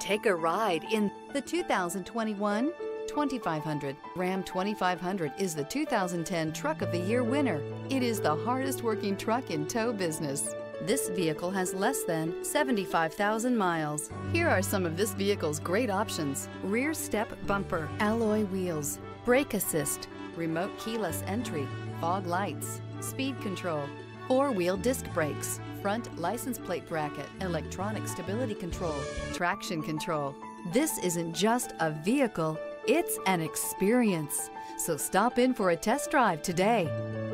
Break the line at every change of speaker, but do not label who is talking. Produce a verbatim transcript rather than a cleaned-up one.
Take a ride in the two thousand twenty-one twenty-five hundred. Ram twenty-five hundred is the two thousand ten Truck of the Year winner. It is the hardest working truck in tow business. This vehicle has less than seventy-five thousand miles. Here are some of this vehicle's great options: rear step bumper, alloy wheels, brake assist, remote keyless entry, fog lights, speed control, four-wheel disc brakes, front license plate bracket, electronic stability control, traction control. This isn't just a vehicle, it's an experience. So stop in for a test drive today.